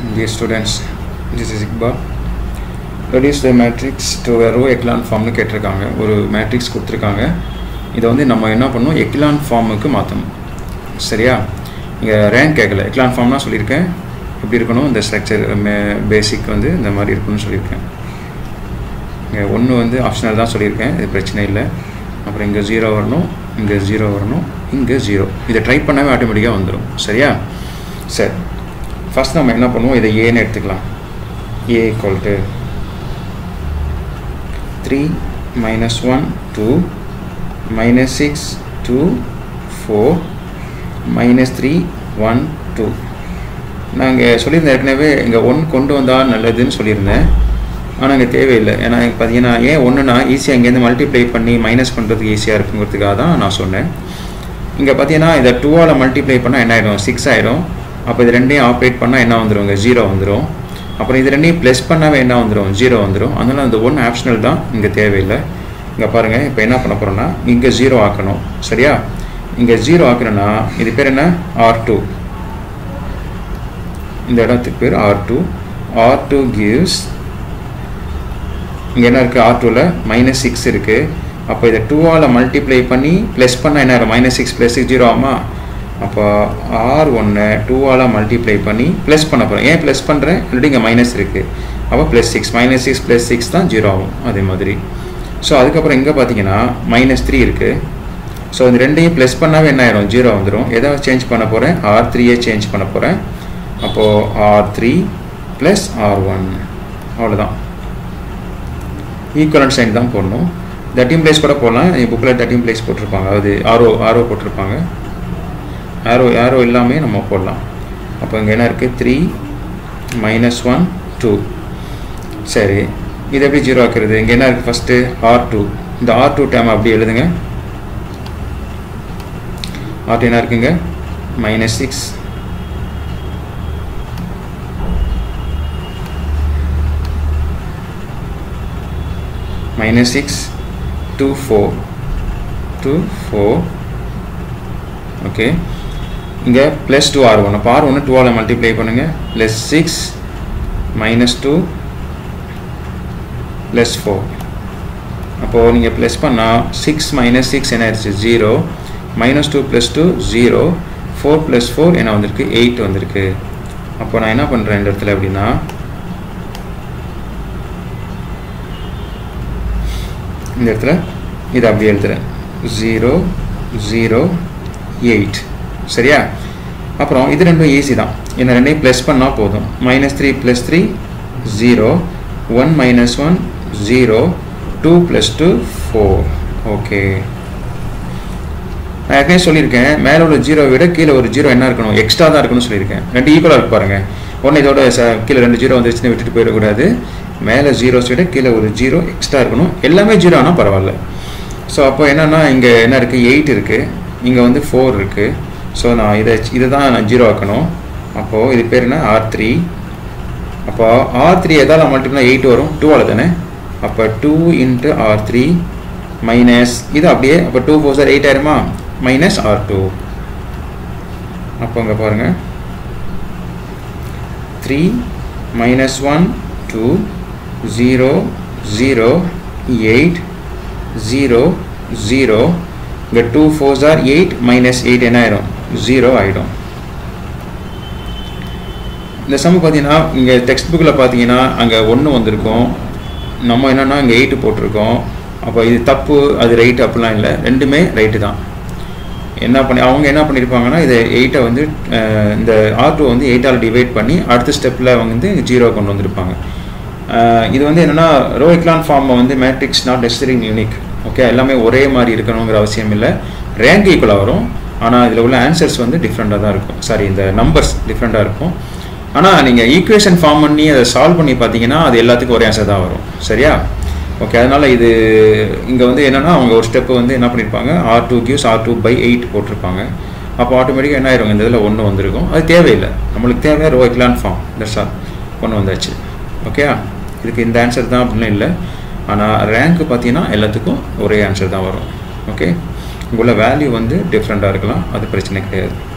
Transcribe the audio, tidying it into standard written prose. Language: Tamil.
Dear students, this is Iqbal. Reduce the matrix to a row echelon form னு கேட்டிருக்காங்க. ஒரு மேட்ரிக்ஸ் கொடுத்துருக்காங்க. இதை வந்து நம்ம என்ன பண்ணணும், எக்லான் ஃபார்முக்கு மாற்றணும். சரியா? இங்கே ரேங்க் கேட்கல, எக்லான் ஃபார்ம்னா சொல்லியிருக்கேன். எப்படி இருக்கணும், இந்த ஸ்ட்ரக்சர் பேசிக் வந்து இந்த மாதிரி இருக்கணும்னு சொல்லியிருக்கேன். இங்கே ஒன்று வந்து ஆப்ஷனல் தான் சொல்லியிருக்கேன், இது பிரச்சனை இல்லை. அப்புறம் இங்கே 0 வரணும், இங்கே 0 வரணும், இங்கே 0. இதை ட்ரை பண்ணாவே ஆட்டோமேட்டிக்காக வந்துடும். சரியா? சரி, ஃபஸ்ட் நம்ம என்ன பண்ணுவோம், இதை ஏன்னு எடுத்துக்கலாம். A equal to 3 minus 1 2 minus 6 2 4 minus 3 1 2. நாங்கள் சொல்லியிருந்தேன் ஏற்கனவே இங்கே 1 கொண்டு வந்தால் நல்லதுன்னு சொல்லியிருந்தேன். ஆனால் இங்கே தேவையில்லை. ஏன்னா பார்த்தீங்கன்னா ஏன் ஒன்றுனா ஈஸியாக இங்கேருந்து மல்டிப்ளை பண்ணி மைனஸ் பண்ணுறதுக்கு ஈஸியாக இருக்குங்கிறதுக்காக தான் நான் சொன்னேன். இங்கே பார்த்தீங்கன்னா இதை 2ஆல் மல்டிப்ளை பண்ணால் என்ன ஆகிடும், 6 ஆகிடும். அப்போ இது ரெண்டையும் ஆப்ரேட் பண்ணால் என்ன வந்துடும், 0 வந்துடும். அப்புறம் இது ரெண்டையும் ப்ளஸ் பண்ணாவே என்ன வந்துடும், 0 வந்துடும். அதனால் அந்த 1 ஆப்ஷனல் தான், இங்கே தேவையில்லை. இங்கே பாருங்கள், இப்போ என்ன பண்ண போகிறோன்னா இங்கே 0 ஆக்கணும். சரியா? இங்கே 0 ஆக்கணும்னா இது பேர் என்ன, R2. இந்த இடத்துக்கு பேர் R2. R2 gives, இங்கே என்ன இருக்குது, R2ல் -6 இருக்குது. அப்போ இதை 2ஆல் மல்டிப்ளை பண்ணி ப்ளஸ் பண்ணால் என்ன ஆகும், -6 + 6 0 ஆகுமா? அப்போ R1 2ஆல் மல்டிப்ளை பண்ணி ப்ளஸ் பண்ண போகிறேன். ஏன் ப்ளஸ் பண்ணுறேன், ஆல்ரெடி இங்கே மைனஸ் இருக்குது. அப்போ +6 -6 + 6 தான் 0 ஆகும். அதே மாதிரி ஸோ அதுக்கப்புறம் இங்கே பார்த்தீங்கன்னா -3 இருக்குது. ஸோ இந்த ரெண்டையும் ப்ளஸ் பண்ணாவே என்ன ஆயிரும், 0 வந்துடும். எதாவது சேஞ்ச் பண்ண போகிறேன், R3 சேஞ்ச் பண்ண போகிறேன். அப்போது R3 + R1 அவ்வளோதான். ஈக்குவலன்ட் சைன் தான் போடணும். 13 பிளேஸ் கூட போடலாம். புக்கில் 13 பிளேஸ் போட்டிருப்பாங்க, அது ஆரோ போட்டிருப்பாங்க. ஆரோ எல்லாமே நம்ம போடலாம். அப்போ இங்கே என்ன இருக்குது, 3 -1 2. சரி, இது எப்படி 0 ஆக்குறது? இங்கே என்ன இருக்குது, ஃபஸ்ட்டு R2. இந்த R2 டேம் அப்படி எழுதுங்க. R2 என்ன இருக்குங்க, -6 -6 2 4 2 4. ஓகே, இங்கே +2 R1. அப்போ R1 2ஆல் மல்டிப்ளை பண்ணுங்கள். +6 -2 +4. அப்போது நீங்கள் ப்ளஸ் பண்ணால் 6 - 6 என்ன ஆயிடுச்சு, 0. -2 + 2 0. 4 + 4 என்ன வந்திருக்கு, 8 வந்திருக்கு. அப்போ நான் என்ன பண்ணுறேன் இந்த இடத்துல அப்படின்னா, இந்த இடத்துல இதை அப்படி எழுதுறேன், 0 0 8. சரியா? அப்புறம் இது ரெண்டும் ஈஸி தான். என்ன ரெண்டையும் ப்ளஸ் பண்ணால் போதும். -3 + 3 0. 1 - 1 0. 2 + 2 4. ஓகே, நான் ஏற்கனவே சொல்லியிருக்கேன், மேலே உள்ள 0 விட கீழே ஒரு 0 என்ன இருக்கணும், எக்ஸ்ட்ரா தான் இருக்கணும்னு சொல்லியிருக்கேன். ரெண்டு ஈக்குவலாக இருக்கு பாருங்கள். ஒன்று இதோட கீழே 2 0 வந்துச்சுன்னு விட்டுட்டு போயிடக்கூடாது. மேலே 0s விட கீழே ஒரு 0 எக்ஸ்ட்ரா இருக்கணும். எல்லாமே 0 ஆனால் பரவாயில்ல. ஸோ அப்போ என்னென்னா இங்கே என்ன இருக்குது, 8 இருக்குது, இங்கே வந்து 4 இருக்குது. ஸோ நான் இதை தான் நான் 0 ஆக்கணும். அப்போது இது பேர் என்ன, R3. அப்போ R3 எதால் மல்டிப்ளை 8 வரும், 2ஆல் தானே. அப்போ 2 × R3 மைனஸ் இது அப்படியே. அப்போ 2 4 8 ஆயிருமா, -R2. அப்போ இங்கே பாருங்கள், 3 -1 2 0 0 8 0 0. இங்கே 2 4 8 -8 என்ன ஆயிரும், 0 ஆகிடும். இந்த சம் பார்த்தீங்கன்னா இங்கே டெக்ஸ்ட் புக்கில் பார்த்தீங்கன்னா அங்கே 1 வந்திருக்கும். நம்ம என்னென்னா இங்கே 8 போட்டிருக்கோம். அப்போ இது தப்பு, அது ரைட்டு அப்படிலாம் இல்லை, ரெண்டுமே ரைட்டு தான். அவங்க என்ன பண்ணியிருப்பாங்கன்னா இதை 8 வந்து இந்த R2 வந்து 8ஆல் டிவைட் பண்ணி அடுத்த ஸ்டெப்பில் வந்து 0 கொண்டு வந்திருப்பாங்க. இது வந்து என்னென்னா ரோ எக்லான் ஃபார்மை வந்து matrix not necessary unique. Okay, எல்லாமே ஒரே மாதிரி இருக்கணுங்கிற அவசியம் இல்லை. ரேங்க் ஈக்குவலாக வரும், ஆனால் இதில் உள்ள ஆன்சர்ஸ் வந்து டிஃப்ரெண்ட்டாக தான் இருக்கும். சாரி, இந்த நம்பர்ஸ் டிஃப்ரெண்ட்டாக இருக்கும். ஆனால் நீங்கள் ஈக்குவேஷன் ஃபார்ம் பண்ணி அதை சால்வ் பண்ணி பார்த்தீங்கன்னா அது எல்லாத்துக்கும் ஒரே ஆன்சர் தான் வரும். சரியா? ஓகே, அதனால் இது இங்கே வந்து என்னென்னா அவங்க ஒரு ஸ்டெப்பு வந்து என்ன பண்ணியிருப்பாங்க, R2 gives R2/8 போட்டிருப்பாங்க. அப்போ ஆட்டோமேட்டிக்காக என்ன ஆயிரும், இந்த இதில் 1 வந்திருக்கும். அது தேவையில்லை, நம்மளுக்கு தேவை row echelon form. That's all, 1 வந்தாச்சு. ஓகே, இதுக்கு இந்த ஆன்சர் தான் அப்படின்னு இல்லை. ஆனால் ரேங்க் பார்த்தீங்கன்னா எல்லாத்துக்கும் ஒரே ஆன்சர் தான் வரும். ஓகே, உள்ள வேல்யூ வந்து டிஃப்ரெண்ட்டாக இருக்கலாம், அது பிரச்சனை கிடையாது.